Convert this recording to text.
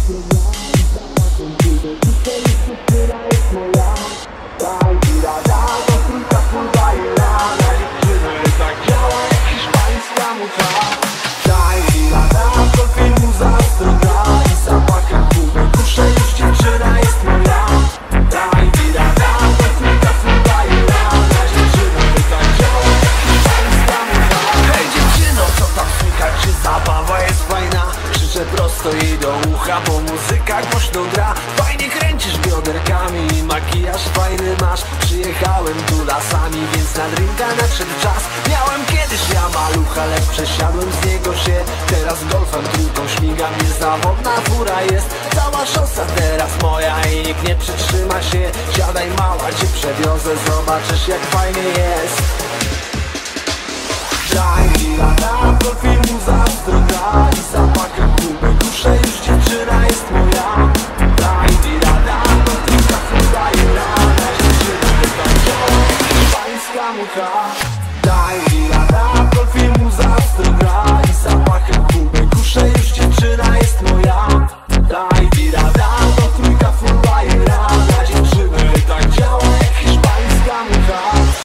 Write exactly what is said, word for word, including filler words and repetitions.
Prosto jej do ucha, bo muzyka głośno gra. Fajnie kręcisz bioderkami i makijaż fajny masz. Przyjechałem tu lasami, więc na drinka nadszedł czas. Miałem kiedyś ja malucha, lecz przesiadłem z niego się. Teraz golfem trójką śmigam, niezawodna fura jest. Cała szosa teraz moja i nikt nie przytrzyma się. Siadaj mała, cię przewiozę, zobaczysz jak fajnie jest. Daj mi lata, golf i muza, zdroga i